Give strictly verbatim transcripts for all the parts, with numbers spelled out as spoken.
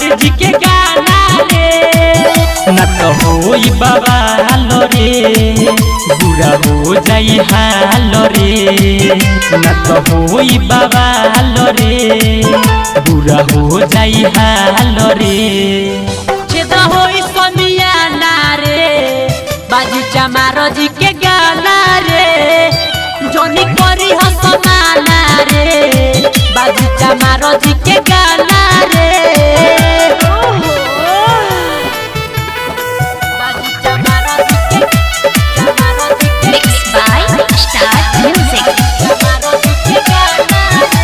जी के गाना रे न तो होई बवाल रे बुरा हो जाई हाल रे न तो होई बवाल रे बुरा हो जाई हाल रे छेदा होई समियाना रे बाजी चमारो जी के गाना रे जोनी करी हसमाना रे बाजी चमारो जी के गाना रे बाजी चमारो जी के चमारो जी के Mixed by Star Music. चमारो जी के गाना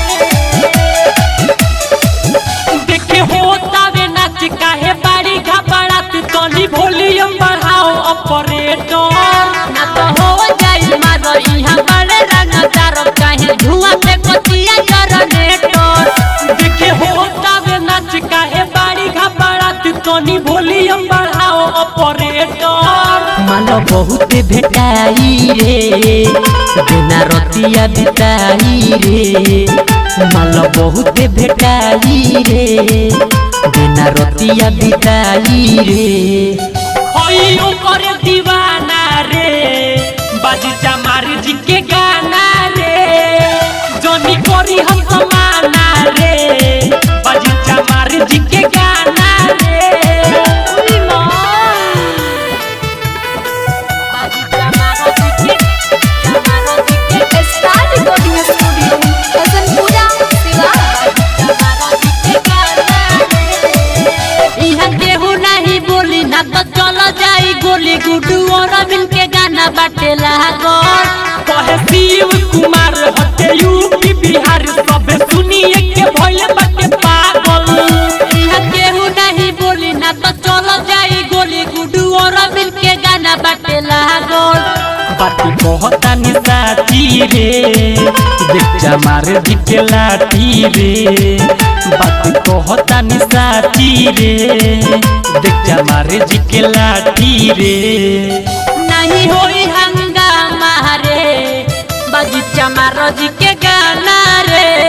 रे देखे होता वे नाच काहे बाड़ी घबरात तनी वॉल्यूम बढ़ाओ ऑपरेटर ना तो हो जाई मारो इहां बड़े रंगदार काहे धुआं पे कोतिया जनरेटर देखे होता वे नाच काहे बाड़ी घबरात तनी वॉल्यूम बढ़ाओ ऑपरेटर मानो बहुत भेटाई रे बिना रतिया बिताई रे मानो बहुत भेटाई रे बिना रतिया बिताई रे होई ऊपर दीवाना रे बाजी चमार जी के गाना रे जोनी कोरी हम समाना रे बाजी चमार जी के गाना रे बाजी चमारो जी के चमारो जी के Star Recording Studio, Hasanpura, Siwan. चमारो जी के गाना रे इहां केहू नहीं बोली ना तो चलो जाई गोली गुडू और मिल के गाना बाटे लागल कहे शिव कुमार हटे यूपी बिहार सब सुनिए के भइल बाटे पागल इहां केहू नहीं बोली ना तो चलो जाई गोली गुडू और मिल के गाना बाटे लागल बाटी कहता नि साची रे देख चमार जी के लाठी रे बाटी कहता नि साची रे देख चमार जी के लाठी रे नहीं होई हंगामा रे बाजी चमारो जी के गाना रे